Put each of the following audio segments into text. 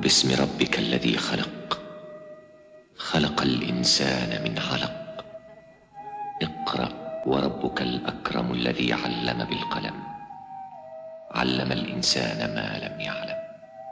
باسم ربك الذي خلق خلق الإنسان من علق اقرأ وربك الأكرم الذي علم بالقلم علم الإنسان ما لم يعلم.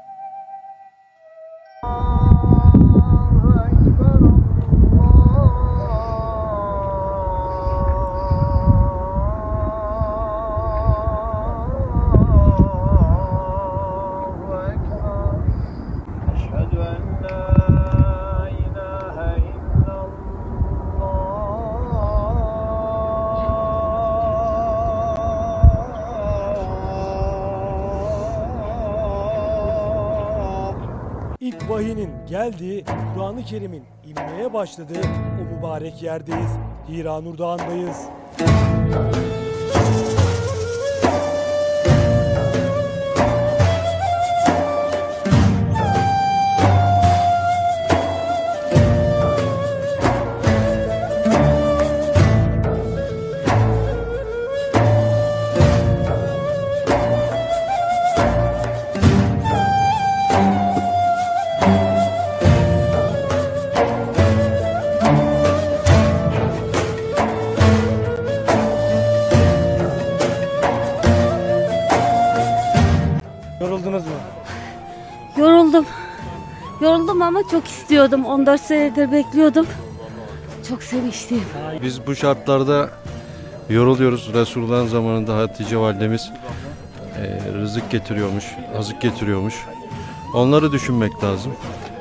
İlk vahinin geldiği, Kur'an-ı Kerim'in inmeye başladığı o mübarek yerdeyiz. Hiranur Dağı'ndayız. Yoruldunuz mu? Yoruldum. Yoruldum ama çok istiyordum. 14 senedir bekliyordum. Çok sevinçliyim. Biz bu şartlarda yoruluyoruz. Resulullah'ın zamanında Hatice validemiz rızık getiriyormuş, azık getiriyormuş. Onları düşünmek lazım.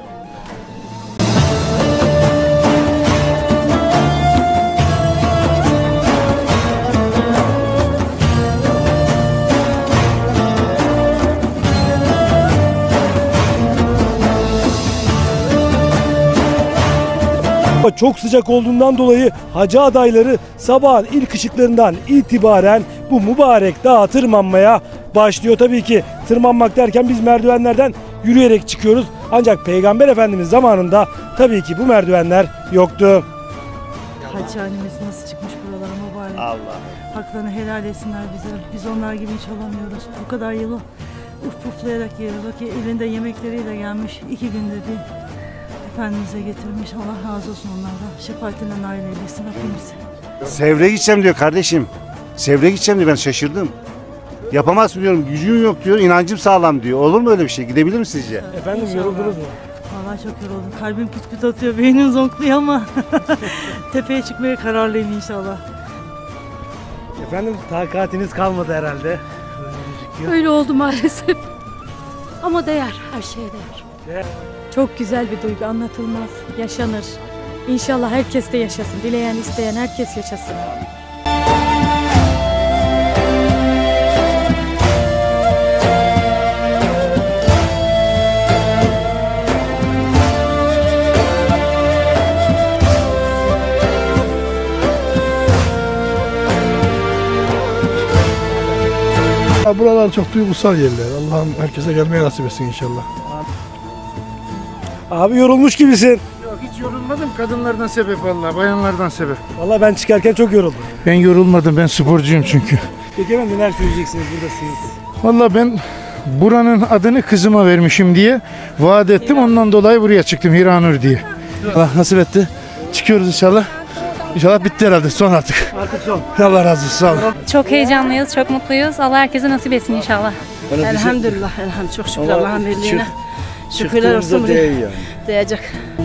Çok sıcak olduğundan dolayı hacı adayları sabahın ilk ışıklarından itibaren bu mübarek dağa tırmanmaya başlıyor. Tabii ki tırmanmak derken biz merdivenlerden yürüyerek çıkıyoruz. Ancak Peygamber Efendimiz zamanında tabii ki bu merdivenler yoktu. Hacı annemiz nasıl çıkmış buralara mübarek. Allah. Haklarını helal etsinler bize. Biz onlar gibi hiç olamıyoruz. Bu kadar yılı puflayarak geliyor. Bak elinde yemekleriyle gelmiş. 2 günde bir Efendimiz'e getirmiş. Allah razı olsun onlardan. Şefaatinden nail eylesin Rabbimiz. Sevr'e gideceğim diyor kardeşim. Sevr'e gideceğim diyor, ben şaşırdım. Yapamazsın diyorum, gücün yok diyor, inancım sağlam diyor. Olur mu öyle bir şey? Gidebilir mi sizce? Efendim İnşallah. yoruldunuz mu? Vallahi çok yoruldum. Kalbim küt küt atıyor, beynim zonkluyor ama tepeye çıkmaya kararlıyım inşallah. Efendim takatiniz kalmadı herhalde. Öyle oldu maalesef. Ama değer, her şeye değer. Çok güzel bir duygu, anlatılmaz, yaşanır. İnşallah herkes de yaşasın. Dileyen, isteyen herkes yaşasın. Buralar çok duygusal yerler. Allah'ım herkese gelmeye nasip etsin inşallah. Abi yorulmuş gibisin. Yok hiç yorulmadım. Kadınlardan sebep vallahi, bayanlardan sebep. Vallahi ben çıkarken çok yoruldum. Ben yorulmadım. Ben sporcuyum çünkü. Peki efendim neler söyleyeceksiniz buradasınız? Vallahi ben buranın adını kızıma vermişim diye vaat ettim. Ondan dolayı buraya çıktım, Hiranur diye. Allah nasip etti. Çıkıyoruz inşallah. İnşallah bitti herhalde. Son artık. Artık son. Allah razı olsun. Sağ olun. Çok heyecanlıyız, çok mutluyuz. Allah herkese nasip etsin inşallah. Elhamdülillah, çok şükür Allah'ın birliğine. Şükürler olsun buraya. Diyecek.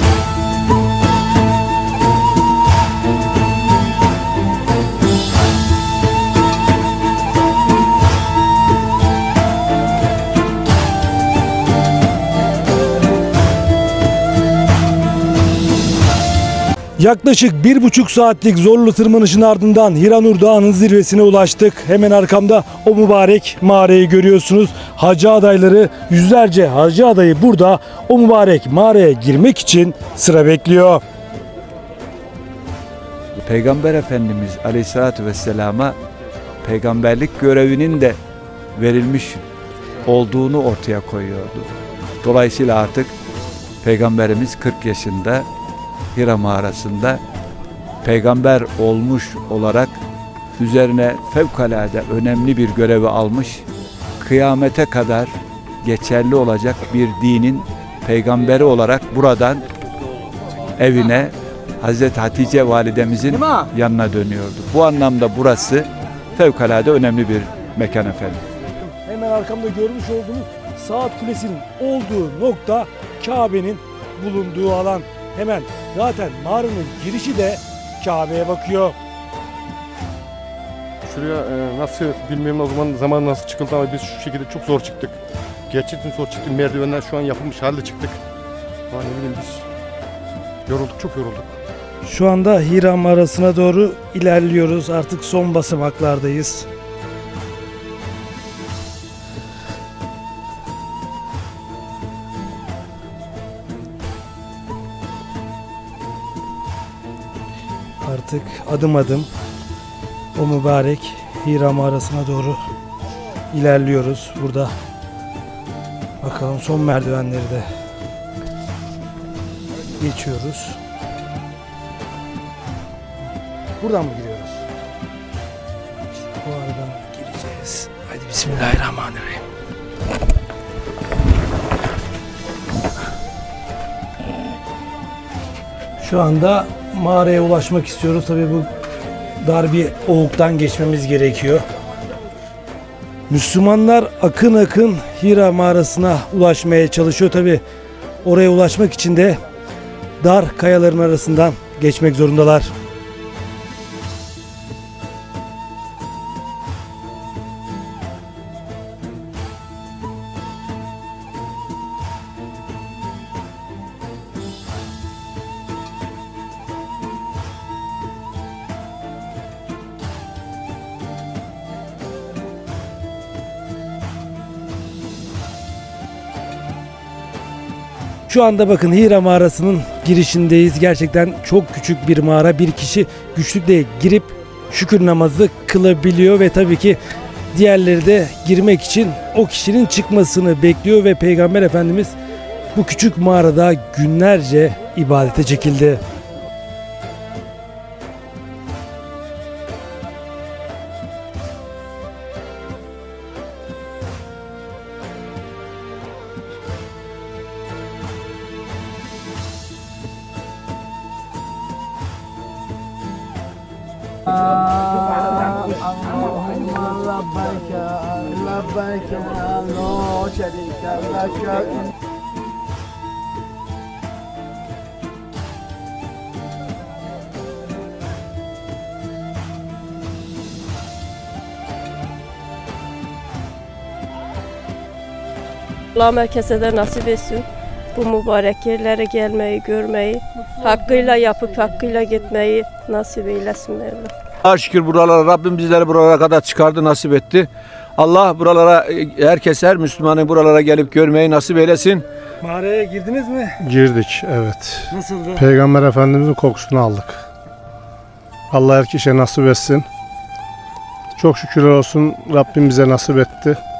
Yaklaşık 1,5 saatlik zorlu tırmanışın ardından Hiranur Dağı'nın zirvesine ulaştık. Hemen arkamda o mübarek mağarayı görüyorsunuz. Hacı adayları, yüzlerce hacı adayı burada o mübarek mağaraya girmek için sıra bekliyor. Peygamber Efendimiz Aleyhisselatü Vesselam'a peygamberlik görevinin de verilmiş olduğunu ortaya koyuyordu. Dolayısıyla artık Peygamberimiz 40 yaşında Hira mağarasında peygamber olmuş olarak üzerine fevkalade önemli bir görevi almış, kıyamete kadar geçerli olacak bir dinin peygamberi olarak buradan evine Hazreti Hatice validemizin yanına dönüyordu. Bu anlamda burası fevkalade önemli bir mekan efendim. Hemen arkamda görmüş olduğunuz Saat Kulesi'nin olduğu nokta Kabe'nin bulunduğu alan. Hemen zaten mağaranın girişi de Kabe'ye bakıyor. Şuraya nasıl bilmiyorum o zaman nasıl çıkıldı ama biz şu şekilde çok zor çıktık. Gerçekten zor çıktık. Merdivenler şu an yapılmış halde çıktık. Ama ne bileyim biz yorulduk, çok yorulduk. Şu anda Hira mağarasına doğru ilerliyoruz. Artık son basamaklardayız. Artık adım adım o mübarek Hira mağarasına doğru ilerliyoruz. Burada bakalım son merdivenleri de geçiyoruz. Buradan mı giriyoruz? İşte bu aradan gireceğiz. Hadi bismillahirrahmanirrahim. Şu anda mağaraya ulaşmak istiyoruz. Tabii bu dar bir oğuktan geçmemiz gerekiyor. Müslümanlar akın akın Hira mağarasına ulaşmaya çalışıyor. Tabii oraya ulaşmak için de dar kayaların arasından geçmek zorundalar. Şu anda bakın Hira mağarasının girişindeyiz. Gerçekten çok küçük bir mağara. Bir kişi güçlükle girip şükür namazı kılabiliyor ve tabii ki diğerleri de girmek için o kişinin çıkmasını bekliyor ve Peygamber Efendimiz bu küçük mağarada günlerce ibadete çekildi. Allah herkese de nasip etsin. Bu mübarek yerlere gelmeyi, görmeyi, hakkıyla yapıp hakkıyla gitmeyi nasip eylesin Mevla. Allah'a şükür buralara Rabbim bizleri buralara kadar çıkardı, nasip etti. Allah buralara, her Müslümanın buralara gelip görmeyi nasip eylesin. Mağaraya girdiniz mi? Girdik, evet. Nasıldı? Peygamber Efendimizin kokusunu aldık. Allah her kişiye nasip etsin. Çok şükürler olsun Rabbim bize nasip etti.